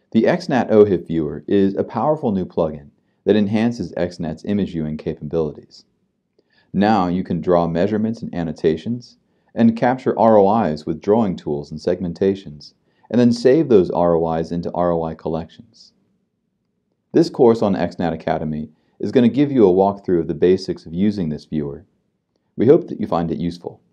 The XNAT-OHIF viewer is a powerful new plugin that enhances XNAT's image viewing capabilities. Now you can draw measurements and annotations, and capture ROIs with drawing tools and segmentations, and then save those ROIs into ROI collections. This course on XNAT Academy is going to give you a walkthrough of the basics of using this viewer. We hope that you find it useful.